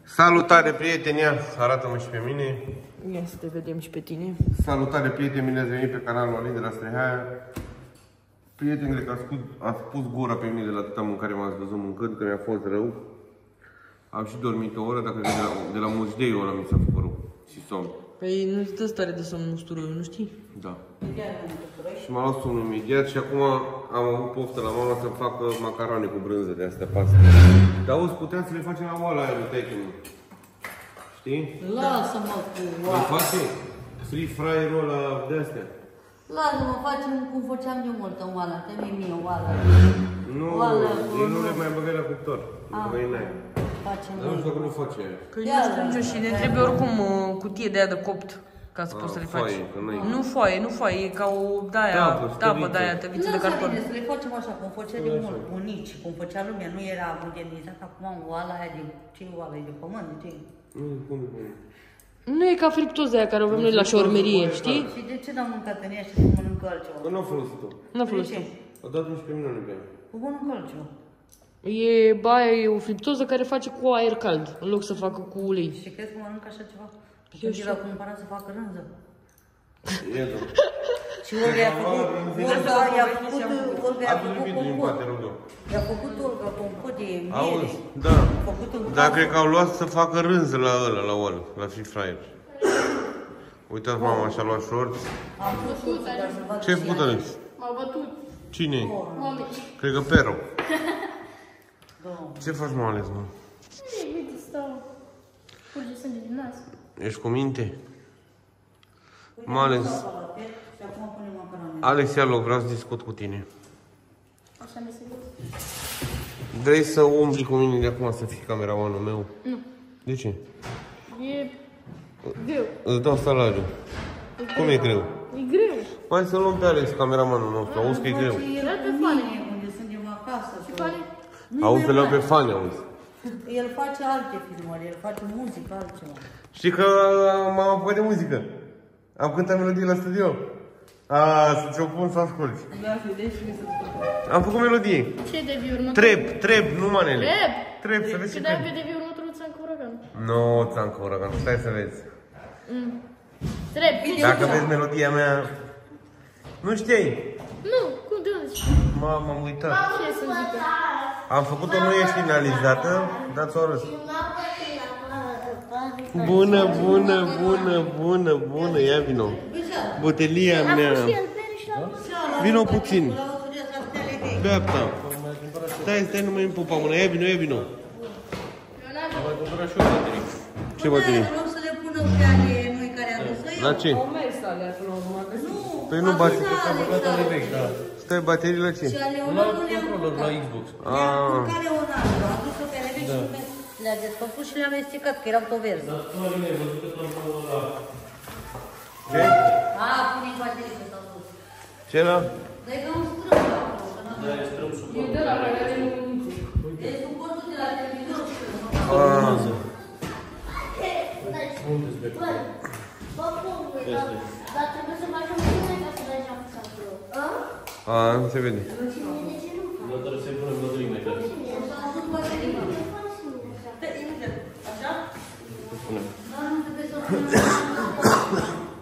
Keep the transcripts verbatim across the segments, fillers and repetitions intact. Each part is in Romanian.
Salutare, prieteni! Arată-mă și pe mine. Ia să te vedem și pe tine. Salutare, prieteni! Bine ați venit pe canalul Alin de la Strehaia. Prieteni, cred că ați spus, ați spus gura pe mine de la atâta mâncare m-ați văzut mâncând, că mi-a fost rău. Am și dormit o oră, dacă de la, de la mușdeiul ăla mi s-a făcut rău și somn. Păi nu-ți dă stare de somn usturoiul, nu știi? Da. Și m-a luat somnul imediat și acum am avut poftă la mama să-mi facă macarone cu brânză de astea pastă. Dar auzi, puteam să le facem la oala aia lui taică-mi. Știi? Lasă-mă cu oala. Îl face free fryer-ul ăla de astea. Lasă-mă, facem cum făceam de mult în oala. Te-mi mie oala. Nu, ei nu le mai băgai la cuptor. Băgai n-ai. Dar nu știu că nu face aia. Că nu strânge și ne trebuie oricum o cutie de aia de copt. Ca să poți să le faci. Nu foaie, nu foaie, e ca o de-aia, tabă de-aia, tăviță de carton. Să le facem așa, cum făcea de mult, bunici, cum făcea lumea, nu era modernizat acum oala aia de, ce oala e de pământ, de ce? Nu e ca friptoza aia care o avem noi la șaurmerie, știi? Și de ce n-am mâncat în ea și nu mănâncă altceva? Că nu a folosit-o. Nu a folosit-o. A dat pe mine nu bea. Cu mănâncă altceva. E, baia e o friptoză care face cu aer cald, în loc să facă cu ulei. Și crezi că mănâncă așa ceva? Când el a cumpărat să facă rânză. E, da. Și Olga i-a făcut, Olga i-a făcut, Olga i-a făcut compot. I-a făcut Olga compot de miere. Auzi, da. Dar cred că au luat să facă rânză la ăla, la oală, la free fryer. Uitați, mama și-a luat shorts. Am pus shorts, dar să fac. Ce ai făcut, Alex? M-au bătut. Cine? Mami. Cred că Pero. Ce faci, mă, Alex, mă? Uite, stau. Curge sânge din nas. Ești cu minte? Mă, Alex. Alex, ia loc, vreau să discut cu tine. Așa mi se vede. Vrei să umbli cu mine de acum să fii cameramanul meu? Nu. De ce? E greu. Îți dau salariu. Cum e greu? E greu. Hai să luăm pe Alex, cameramanul nostru, auzi că e greu. El pe fane, unde suntem acasă. Și fane? Auzi, te luăm pe fani, auzi. El face alte filmări, el face muzică, altceva. Știi că m-am apucat de muzică. Am cântat melodii la studio. A, să ți-o pun să asculti. Da, să vezi și să asculti. Am făcut melodie. Ce de viu următorul? Trep, trep, nu manele. Trep? Trep, să vezi Și ce dacă trep. de viu următorul ți-am curagan. Nu, ți-am curagan, stai să vezi. Trep. Dacă vezi melodia mea... Nu știai? Nu, cum de unde? M-am am uitat. Ce să zică? Am făcut-o, nu e finalizată, dar ți-o arăt. Bună, bună, bună, bună, bună, ia vino. Butelia mea. Vino puțin. Beapta. Stai, stai, nu mai îmi pupa mâna, ia vino, ia vino. Ce baterii? Nu să le pună pe ale noi care am dus. La ce? Au mers alea până la urmă. Păi nu baterii. Stai, baterii la ce? Și ale Leonardo le-am mâncat. La Xbox. Le-am mâncat Leonardo, am dus-o pe ale vechi și le-a desfăcut și le-am esticat, că erau toverzi. Ce? A, pune-i baterii că s-au dus. Ce la? Dă-i că un strâmb acolo. Da, e strâmb sub. E de la care are muniție. E suportul de la televizor. Dar trebuie să faci un bine ca să dai geamul acolo. A, nu se vede. Nu trebuie să-i punem lădurime, cred. Așa? Punem. Da, nu trebuie să punem.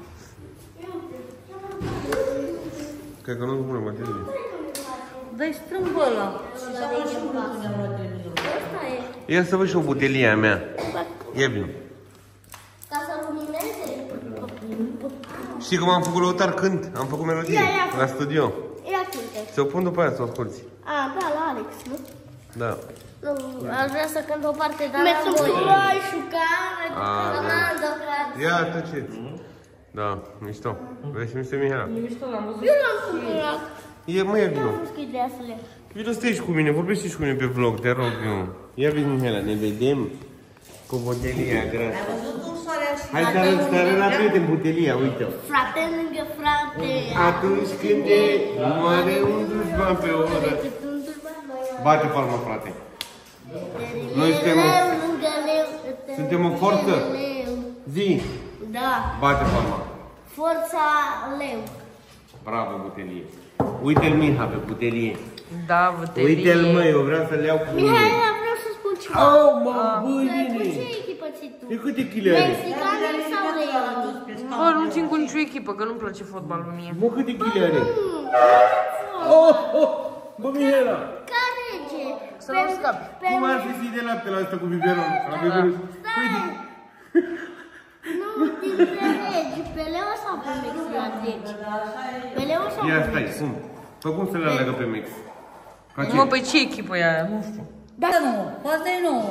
Cred că nu pune baterii. Dă-i strâmbă ăla. Și să văd și unul unde am luat televizorul. Asta e. Ia să văd și o butelie a mea. Ia vino. Ca să lumineze. Știi cum am făcut lăutar când am făcut melodie? Ia, ia. La studio. Ia cânte. Ți-o pun după aia să o asculti. A, da, la Alex, nu? Da. Nu, aș vrea să cânt o parte, dar n-am voie. Mersul șucare, Ronaldo, frate. Ia, tăceți. Da, mișto. Vrei și mișto, Mihaela? E mișto, l-am văzut. Eu n-am cumpărat. E, mă, ia vino. Nu știu ideea să le... Vino, stai și cu mine, vorbește și cu mine pe vlog, te rog eu. Ia vezi, Mihaela, ne vedem cu butelia grasă. Ai văzut cum soarea și... Hai să arăt, să arăt la prieten butelia, uite-o. Frate lângă frate. Atunci când e moare un dușman pe o oră. Bate palma, frate. Noi suntem o, suntem o forță. Zi. Da. Bate palma. Forța leu. Bravo, butelie. Uite-l, Miha, pe butelie. Da, butelie. Uite-l, măi, eu vreau să-l iau cu mine. Mihai, vreau să spun ceva. Oh, mă, băi, Cu bine. ce echipă E câte chile are? Mexicanii sau reali? Bă, nu țin cu nicio echipă, că nu-mi place fotbalul mie. Bă, câte chile are? Oh, oh, bă, Mihela! Ca rege. Să nu scapi. Cum ar fi zi de lapte la asta cu biberon? La biberon? Uite! Nu, dintre regi. Pe Leo sau pe Mexilandeci? Pe Leo sau pe Ia stai, cum? Pe cum să le alegă pe mix? Ca ce? Mă, pe ce echipă e aia? Nu știu. Da, nu. Asta e nouă.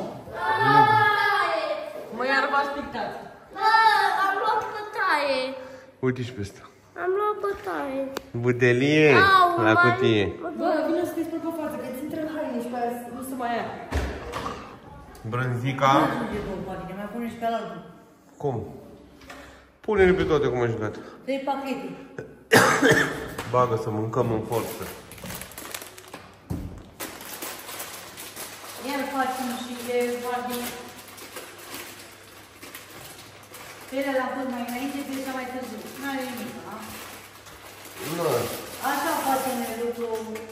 Mă, iar v-ați pictat. Bă, am luat bătaie. Uite și pe asta. Am luat bătaie. Butelie Au, la mai- cutie. Bă, vină să te spui pe față, că ți intră în haine și pe aia nu se mai ia. Brânzica. Adică mai pune și pe altul. Cum? Pune-le pe toate cum ai jucat. Trei pachete. Bagă să mâncăm în forță. Iar facem și le facem. Ele la până mai înainte, de cea mai târziu. N-are nimic, da? Nu. Așa facem noi lucru.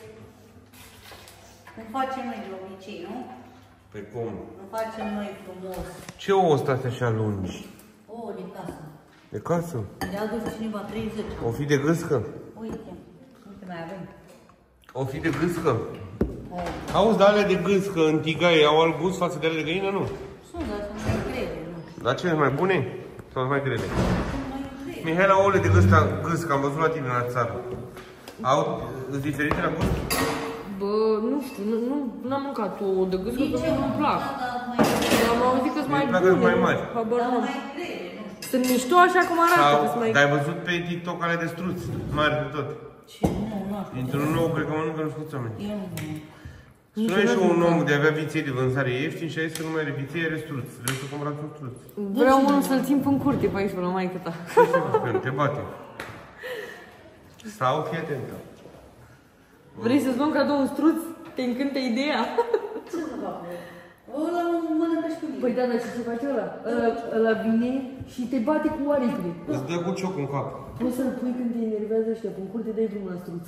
Cum facem noi de obicei, nu? Pe cum? Cum facem noi frumos. Ce ouă sunt astea așa lungi? O, de casă. De casă? Le-a adus cineva treizeci. O fi de gâscă? Uite, uite mai avem. O fi de gâscă? O, Auzi, dar alea de gâscă în tigaie au alt gust față de alea de găină, nu? sunt, dar sunt mai grele, nu? Dar cele mai bune? Sau mai grele? Sunt mai grele. Mihaela, ouăle de gâscă, gâscă, am văzut la tine la țară. Au, sunt diferite la gust? Bă, nu știu, nu, nu, n-am mâncat ouă de gâscă, că mie nu-mi plac. Da, mai Dar am auzit că sunt mai Mie îmi plac că sunt bune. mai mari. Habar dar n-am. mai grele, nu știu. Sunt mișto așa cum arată, că sunt Sau, mai... dar ai văzut pe TikTok alea de struți, mari de tot. Ce? Nu, nu știu. Dintr-un nou, cred că mănâncă nu știu câți oameni. Eu nu. Sunai și un om de avea viței de vânzare ieftin și a zis că nu mai are viței, are struț. Vreau să cumpărați un struț. Vreau unul să-l țin în curte pe aici, pe la maică ta. Ce te bate. Sau fii atentă. Vrei să-ți luăm cadou un struț? Te încântă ideea? Ce să fac? Ăla mănâncă și cu mine. Păi da, dar ce se face ăla? Ăla, ăla vine și te bate cu aripile. Îți dă cu cioc în cap. Poți să-l pui când te enervează ăștia, pe curte dai drumul la struț.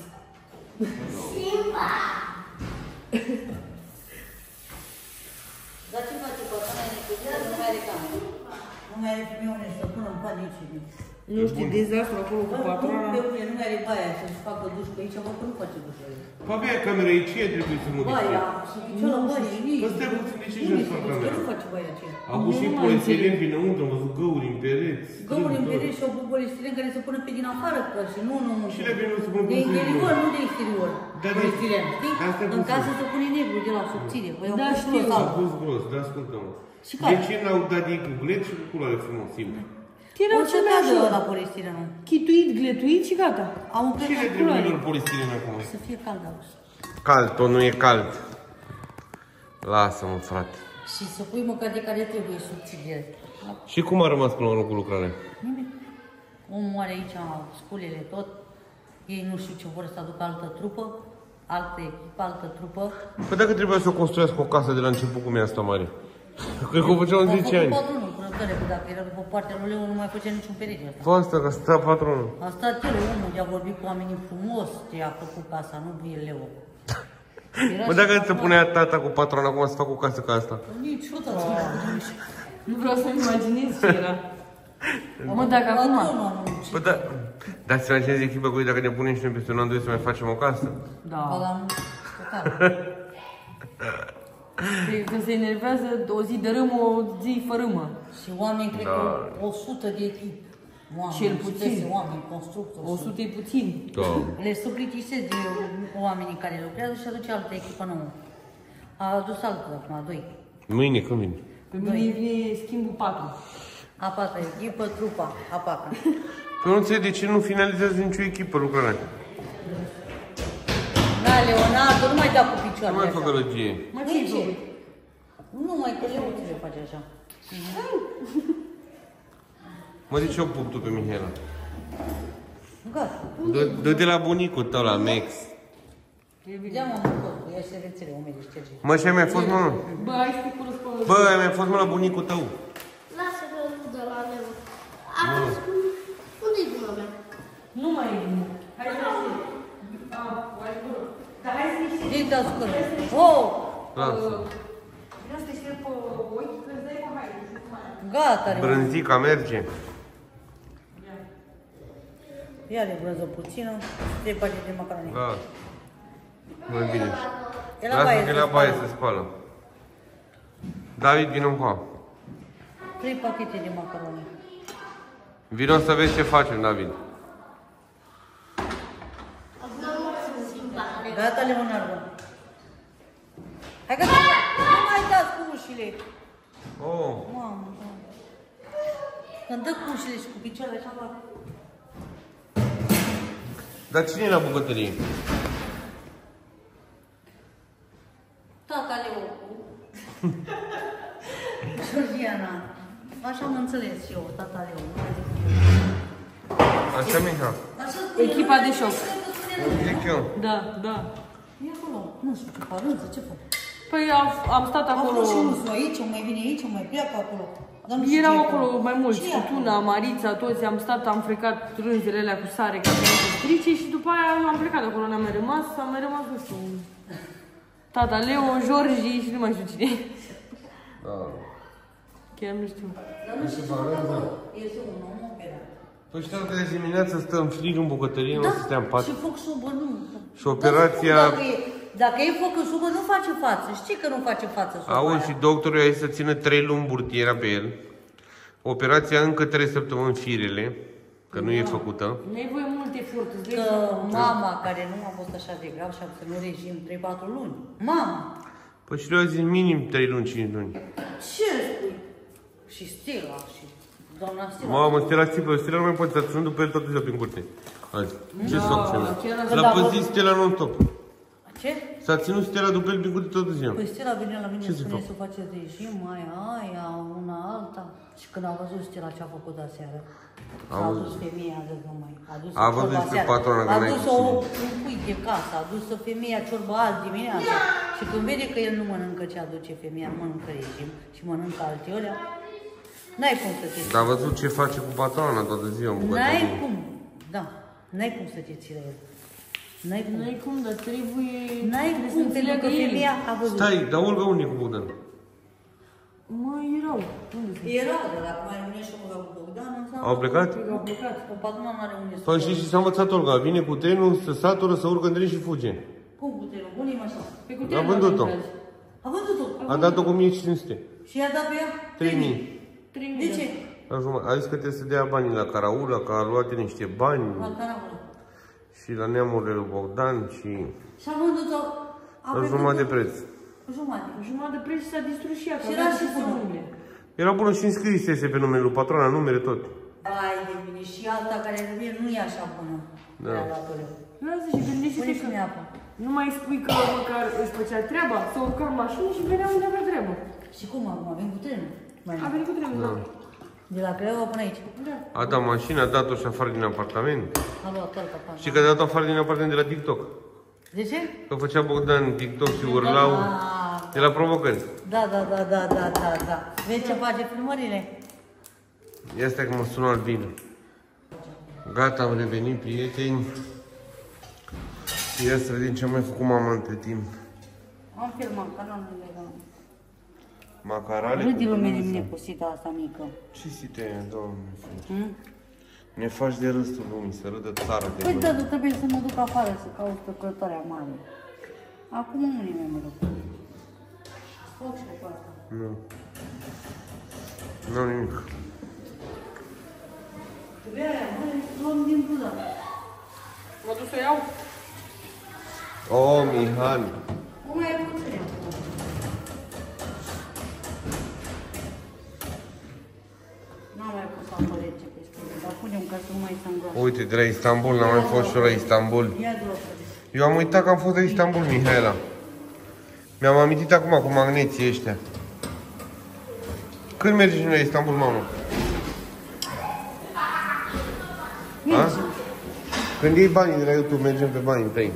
Dar ce face cu asta? Nu mai are cameră. Nu mai are fimiune să pună în pat nici nimic. Nu știi, dezastru acolo cu patrona. Pe unde nu mai are baia să-și facă duș pe aici, mă, că nu face duș aici. Papi, aia camera e ce trebuie să modifice? Baia, și piciorul baia, nici. Păi stai puțin, de ce Unde joci se la duce? camera? Nu face baia aceea. Au pus și polistiren pe înăuntru, am văzut găuri în pereți. Găuri în strâmb, pereți și o polistiren care se pune pe din afară, că și nu, nu, nu. Și le vine să pun De pe interior, nu de exterior. Da, de- Polistiren, știi? Da, asta e În cum casă să- se pune negru de la subțire. Păi au Da, pus știu. roz Au alb. pus gros, dar ascultă-mă. Și De care? ce n-au dat ei cu glet și cu culoare frumos, simplu? Erau O să cele cadă așa. la polistirenul. Chituit, gletuit și gata. Au un Ce le pic trebuie lor polistiren acum? să fie cald auzi. Cald, tot nu e cald. Lasă-mă, frate. Și să pui măcar de care trebuie subțire. Și cum a rămas până la urmă cu lucrarea? Nimic. Omul are aici sculele tot. Ei nu știu ce vor să aducă altă trupă, altă echipă, altă trupă. Păi dacă trebuia să o construiască o casă de la început, cum e asta mare? Cred că o făceau în Au zece făcut ani. patronul cu răbdare, că dacă era după partea lui Leu, nu mai făcea niciun perete ăsta. Fă asta, că stă patronul. A stat el, omul, de-a vorbit cu oamenii frumos, ce a făcut casa, nu e Leu. Era Bă, și dacă se patron. punea tata cu patronul acum să facă o casă ca asta. Niciodată nu a făcut nimic. Nu vreau să-mi imaginez ce era. Mă, dacă acum... Patronul a muncit. Bă, da, dar să imaginezi echipa cu ei dacă ne punem și noi peste un an, doi să mai facem o casă? Da. Ba la total. Când se enervează, o zi de râmă, o zi fără râmă. Și oameni, cred Da. că o sută de echipe. Oameni, Cel sute puțin. de oameni, constructori. o sută e puțin. Da. Le suplictisez de oamenii care lucrează și aduce altă echipă nouă. A adus altă acum, doi. Mâine, când vine? Pe mine vine schimbul patru. A patra echipă, trupa, a patra. Că nu înțeleg de ce nu finalizează nicio echipă lucrarea. Da, Leonardo, nu mai da cu Nu picioarele mai așa. fac gălăgie. Mă, Nu, ce-ai ce? făcut? Nu, mai că Leuțile face așa. Mă, de ce o pup tu pe Mihaela? Gata. Dă- Dă-te la bunicul tău, la Mex. Ia mă, mă, tot, ia și rețele, o mergi, șterge. Mă, și ai mai fost, mă? Bă, hai să te curăț pe Bă, ai mai fost, mă, la bunicul tău? Lasă că nu de la Leo. A fost cu... Unde-i guma mea? Nu mai e bine. Hai să te... Ah, mai bună. Dar hai să te știi. Dei de ascultă. Oh! Lasă. Vreau să te știi pe ochi, că îți dai pe haine. Gata, Brânzica merge. Ia de brânză puțină, trei pachete de macaroni. Da. Mai bine. E la Lasă baie că e se la baie spală. se spală. David, vină încoa. Trei pachete de macaroni. Vino să vezi ce facem, David. Gata, Leonardo. Hai că nu mai dați cu ușile. Oh. Mamă, da. Când dă cu ușile și cu picioarele așa fac. Dar cine e la bucătărie? Tata Leo. Georgiana. Așa am înțeles și eu, tata Leo. Așa, Miha. Echipa de șoc. Zic eu. Da, da. E acolo. Nu știu ce fac, râză, ce fac? Păi am, am stat Acolo acolo. și unul aici, mai vine aici, mai pleacă acolo. Dar nu știu Erau ce e acolo mai mulți, Ce e cu acolo? Tuna, Marița, toți, am stat, am frecat rânzele alea cu sare ca să nu strice și după aia am plecat de acolo, n-am mai rămas, am mai rămas, nu știu, tata Leo, Georgi și nu mai știu cine. Da. Chiar nu știu. Dar nu știu ce fac acolo. Este un om operat. Păi știam că de dimineață stăm frig în bucătărie, nu o să stea în pat. și foc șubă, nu. Și operația- Dacă e, dacă e foc în șubă, nu face față. Știi că nu face față șuba Auzi, aia. și doctorul i-a zis să țină trei luni burtiera pe el. Operația încă trei săptămâni firele, că nu e făcută. Nu ai voie mult efort, îți dai Că seama. mama, care nu a fost așa de grav și a ținut regim trei patru luni. Mama! Păi și eu a zis minim trei luni, cinci luni. Ce spui? Și Stella, și doamna Stella. Mamă, Stella țipă, Stella nu mai poate, s-a ținut după el toată ziua prin curte. Azi, ce soc ce chiar L-a păzit Stella non-stop. Ce? S-a ținut Stella după el prin curte toată ziua. Păi Stella vine la mine Ce și să spune fac? să faceți regim, aia, aia, una alta. Și când a văzut Stella ce a făcut aseară, a Auzi. adus femeia de numai. A adus A văzut ciorba despre aseară. patrona, că A n-ai adus cu o cine. un pui de casă, a adus femeia ciorba azi dimineața. Și când vede că el nu mănâncă ce aduce femeia, nu mănâncă regim și mănâncă alteolea, n-ai cum să te ții. Dar a văzut ce face cu patrona toată ziua în N-ai bucătărie. cum, da, n-ai cum să te ții la el. N-ai cum. N-ai cum, dar trebuie... N-ai trebuie cum, să pentru că înțeleagă el. femeia a văzut. Stai, dar Olga unde e cu Bogdan? Mă, erau. Unde sunt? Era, dar dacă mai rămâne și omul cu Bogdan, înseamnă... Au plecat? Au plecat. O patrona n-are unde să... Păi știi ce s-a învățat Olga? Vine cu trenul, se satură, se urcă în tren și fuge. Cum putem? Bună e așa. Pe cu A trenul vândut-o. am mers. A vândut-o. A dat-o cu o mie cinci sute. Și i-a dat pe ea? trei mii. trei De mii. ce? La jumătate. A zis că trebuie să dea banii la Caraula, că a luat niște bani La Caraula. și la neamurile lui Bogdan și Și a vândut-o... a la plecat jumătate de cu- preț. cu Jumătate. Jumătate de preț s-a distrus și ea, că Și avea era și și bună. numele. Era bună și înscrisese pe numele lui patrona, numere tot. Vai de mine. Și alta care vine nu e așa bună. Da. Lasă și gândește-te Pune că și apă. nu mai spui că măcar își făcea treaba, să urca în mașină și venea unde avea treabă. Și cum acum? Avem cu trenul. Mai A venit cu trenul, da. De la Craiova până aici. Da. A dat mașina, a dat-o și afară din apartament. A luat alta pană. Și că a dat-o afară din apartament de la TikTok. De ce? Că făcea Bogdan TikTok și urlau Ah, de la provocări. Da, da, da, da, da, da, da. Vezi ce face filmările? Ia stai că mă sună Albina. Gata, am revenit, prieteni. Ia să vedem ce am mai făcut mama între timp. Am filmat canalul de la... Macarale Râde cu lumea de brânză. mine cu sita asta mică. Ce site aia, doamne? Hmm? Ne faci de râstul lumii, să râdă țara de Păi noi. da, dar trebuie să mă duc afară să caut lucrătoarea mare. Acum unii mai mă duc. Foc și pe asta. Nu. Nu nimic. Berea aia, mă, luăm din pula. Mă duc să o iau? O, Mihai. Cum mai e puțin? N-am mai pus apă rece pe spune, dar punem ca să nu mai se îngroasă. Uite, de la Istanbul, n-am mai fost și eu la Istanbul. Ia de la Eu am uitat că am fost la Istanbul, Mihaela. Mi-am amintit acum cu magneții ăștia. Când mergi la Istanbul, mamă? A? Când iei banii de la YouTube, mergem pe banii tăi.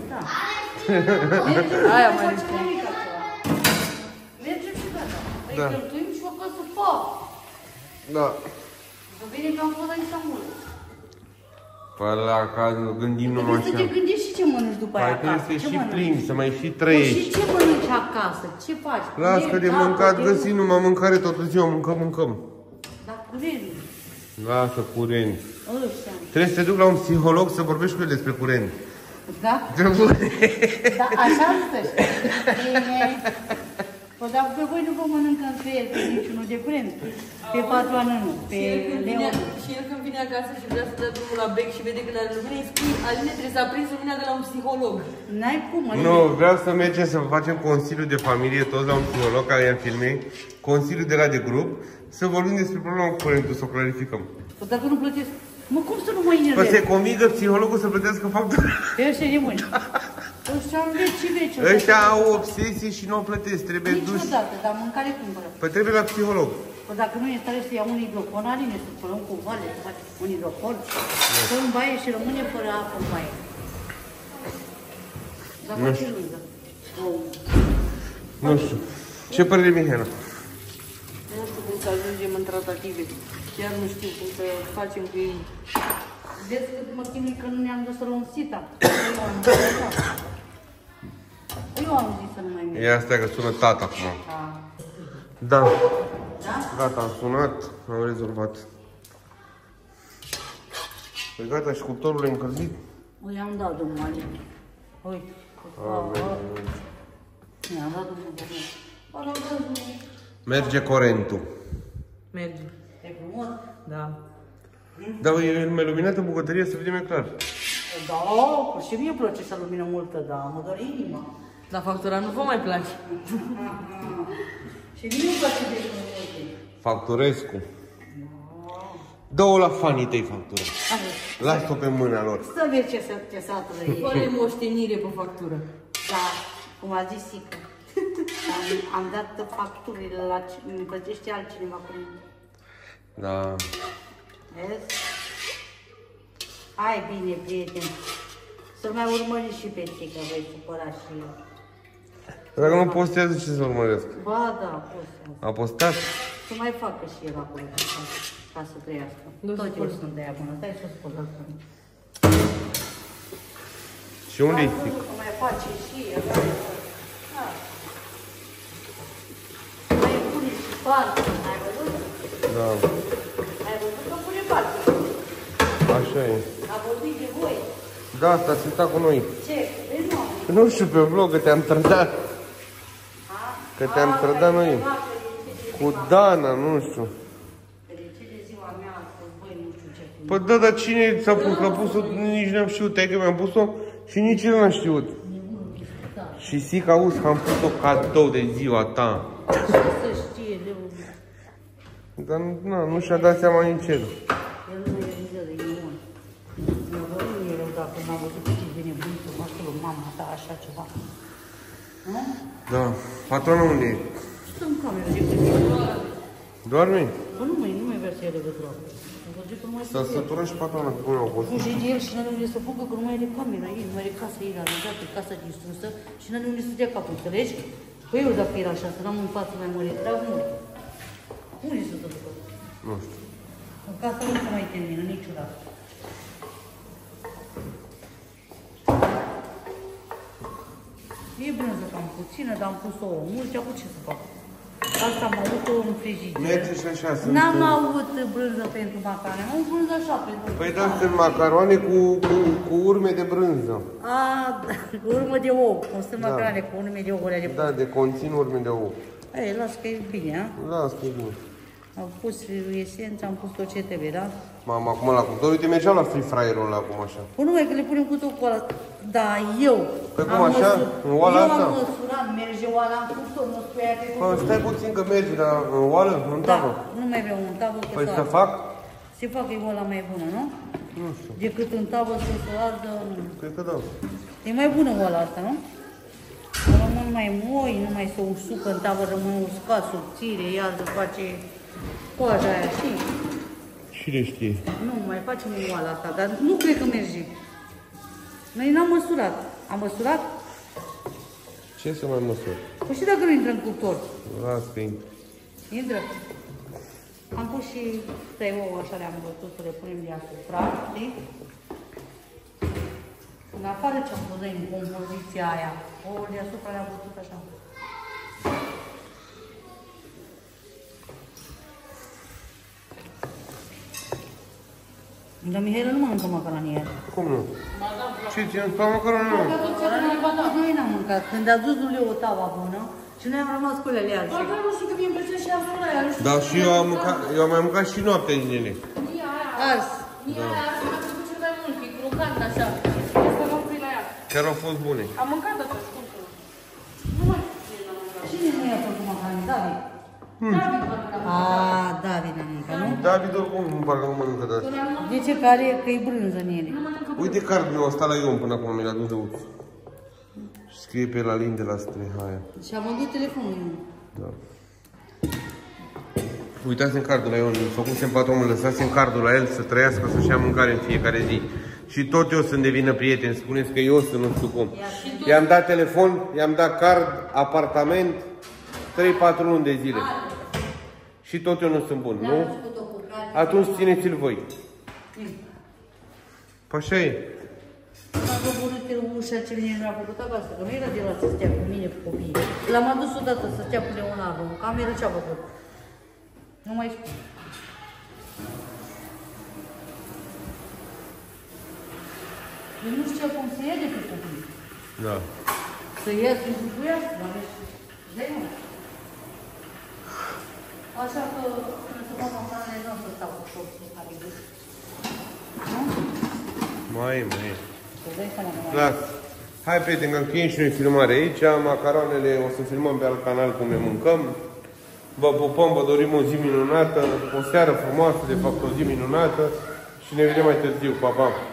Aia mai zic. Mergem și gata. Îi Da. cheltuim și o casă foc. Da. Să bine că am fost la Istanbul. Păi la ca gândim numai Trebuie să te așa. gândești și ce mănânci după aia Păi trebuie acasă. să Ce și mănânci? plimbi, să mai și Păi și trăiești. ce mănânci acasă? Ce faci? Las că de Iei mâncat capăt, găsim numai mâncare toată ziua, mâncăm, mâncăm. curent. Lasă curent. Ăștia. Trebuie să te duc la un psiholog să vorbești cu el despre curent. Da? Da, așa stă. Bine. Păi, dar pe voi nu vă mănâncă pe el, pe niciunul de curent. Pe patroană nu, pe Și el când vine, Leon. și el când vine acasă și vrea să dea drumul la bec și vede că are lumină, îi spui, Aline, trebuie să aprinzi lumina de la un psiholog. N-ai cum, Aline. Nu, vreau să mergem să facem consiliu de familie, toți la un psiholog care e în filme, consiliu de la de grup, să vorbim despre problema cu curentul, să o clarificăm. Păi dacă nu plătesc, mă, cum să nu mă Păi enervez? se convingă psihologul să plătească factura. Pe ăștia de mâini. Ăștia am veci și veci. Ăștia au obsesie și nu o plătesc, trebuie duși. Niciodată, dar mâncare cumpără. Păi trebuie la psiholog. Păi dacă nu e în stare să ia un hidrocon, Aline, să spălăm cu vale, să faci un hidrocon, să în baie și rămâne fără apă în baie. Dar Nu face Luiza. Nu știu. Ce părere, Mihaela? Nu știu cum să ajungem în tratative. Chiar nu știu cum să facem cu ei. Vezi cât mă chinui că nu ne-am dus să luăm sita. Eu am zis, eu am zis să nu mai merg. Ia stai că sună tata acum. Da. Da? Gata, am sunat, am rezolvat. Păi gata, și cuptorul e încălzit? O, i-am dat drumul, Aline. Uite. Mi-am dat drumul, Aline. Merge curentul. Merge. E frumos? Da. Dar e mai luminată bucătăria să vedem mai clar. Da, păi și mie îmi place să lumină multă, dar mă doare inima. La factura nu vă mai place. Și mie îmi place de multe. Facturescu. Dă-o la fanii tăi factura. Lasă-o pe mâna lor. Să vezi ce se, ce s-a trăit. Fără moștenire pe factură. Da, cum a zis Sica. Am, am dat facturile la cine îmi plătește altcineva cu mine. Da. Vezi? Hai bine, prieteni. Să-l mai urmări și pe Sica, voi supăra și eu. Dacă nu postează, ce să urmăresc? Ba da, poți. A postat? Să mai facă și el acolo, ca, ca să trăiască. Nu Tot se eu spune. sunt de aia bună, stai să spun asta. Și unde-i Sic? Că mai face și el. Da. Mai pune și parcă, ai văzut? Da. Ai văzut că pune parcă? Așa e. A vorbit de voi. Da, asta a stat cu noi. Ce? Vezi, nu? Nu știu, pe vlog, că te-am trădat. Că te-am trădat noi. Cu Dana, nu știu. Fericire ziua mea, astăzi, băi, nu știu ce. Păi da, dar cine ți-a pus? Că a pus-o, nici n-am știut. Te că mi-am pus-o și nici eu n-am știut. Și zic, auzi, că am pus-o cadou de ziua ta. Să știe, Leu. Dar na, nu și-a dat seama nici el. El nu e viză de imun. Mi-a vorbit mie rău dacă m-am văzut pe ce de nebun să mă știu mama ta așa ceva. Nu? Da. Patrona unde e? Stă în cameră de gândit. Doarme? Bă, nu mai, nu mai vrea să ia legătura. Am văzut că nu mai S-a săturat și patrona, cum au fost. Fuge de el și n-are unde să fugă, că nu mai are camera ei, nu mai are casa ei realizată, casa distrusă și n-are unde să dea capul, înțelegi? Păi eu dacă era așa, să n-am în față mai mare, dar nu. Unde să se ducă? Nu știu. În casa nu se mai termină niciodată. E brânză cam puțină, dar am pus ouă multe, acum ce să fac? Asta am avut-o în frigider. Merge și așa, sunt... N-am avut brânză pentru macarone, am avut brânză așa pentru... Păi da, sunt macaroane cu, cu, cu urme de brânză. A, da, urmă de ou, cum sunt Da. macarone cu urme de ou, alea de Da, de conțin urme de ou. Ei, las că e bine, a? Da, spui bine. Am pus esență, am pus tot ce trebuie, da? Mama, acum la cuptor, uite, mergeam la free fryer-ul ăla acum așa. Păi numai că le punem cu tot cu ăla. Da, eu Păi cum am așa? măsur- În oala eu asta? am măsurat, merge oala, am pus-o, nu spui aia că e Păi, cu- stai puțin că merge, dar în oală, în Da, tavă. nu mai vreau în tavă, că Păi s-o să ard. fac? Se facă e oala mai bună, nu? Nu știu, Decât în tavă să se ardă, nu. cred că da. E mai bună oala asta, nu? Rămân mai moi, nu mai se usucă în tavă, rămân uscat, subțire, iar se face coaja aia, știi? Cine știe? Nu, mai facem oala asta, dar nu cred că merge. Noi n-am măsurat. Am măsurat? Ce să mai măsur? Păi și dacă nu intră în cuptor? Las că intră. Intră. Am pus și trei ouă, așa le-am bătut, să le punem deasupra, știi? În afară ce-am pus noi în compoziția aia, ouă deasupra le-am bătut așa. Dar Mihaela nu mănâncă macaroni iar. Cum nu? Ce ținut pe macaroni? Nu. Noi n-am mâncat. Când a dus Luleu o tavă bună și noi am rămas cu lele alții. Bă, nu știu că mi-e plăcea și am vrut la ea, nu știu. Da, și eu am mâncat, eu am mai mâncat și noaptea zilele. Mie aia, Azi. mie aia, asta mi-a plăcut cel mai mult, că e crocant așa. Asta l-am pus la ea. Chiar au fost bune. Am mâncat asta, spun că. Nu mai știu cine l-a mâncat. Cine nu i-a făcut macaroni? David. David, parcă l-a mâncat. Aaa, David a mâncat, nu? David oricum parcă nu mănâncă de asta. De ce că are, că e brânză în ele. Uite cardul meu ăsta la Ion până acum mi l-a dus de uț. Scrie pe la lin de la Strehaia. Și am vândut telefonul meu. Da. Uitați-mi cardul la Ion, făcusem patronul, lăsați-mi cardul la el să trăiască, să-și ia mâncare în fiecare zi. Și tot eu să-mi devină prieten, spuneți că eu sunt nu știu cum. I-am dat telefon, i-am dat card, apartament, trei patru luni de zile. Și tot eu nu sunt bun, nu? Atunci țineți-l voi. Păi așa e. M-a coborât el ușa cel ce mi-a făcut acasă, că nu era de la să stea cu mine, cu copiii. L-am adus odată să stea cu Leonardo, în cameră ce-a făcut. Nu mai spun. Eu nu știu cum să ia de pe copii. Da. Să ia, să-i bucuiască, dar dai mă. Așa că, când să fac macarone, nu o să stau cu șopții care găsesc. Nu? Mai e, mai e. Să dai seama că mai Las. Hai, prieteni, că încheiem și noi filmare aici. Macaroanele o să filmăm pe alt canal cum le mâncăm. Vă pupăm, vă dorim o zi minunată, o seară frumoasă, de fapt o zi minunată și ne vedem mai târziu. Pa, pa!